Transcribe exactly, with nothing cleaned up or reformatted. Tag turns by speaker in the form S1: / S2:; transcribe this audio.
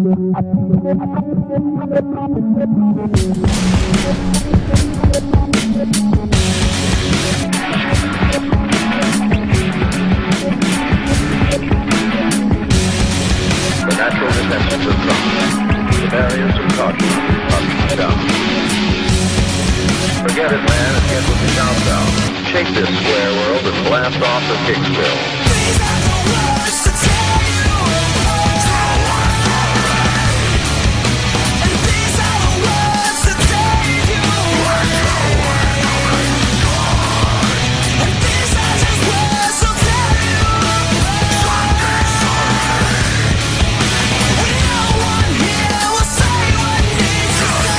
S1: natural defenses are strong. The barriers of caution must down. Forget it, man, and get with the countdown. Shake this square world and blast off the Kicksville.
S2: These are the words to tell you. And these are the words to save you. And these are just words to tell you. And no one here will say what needs to say.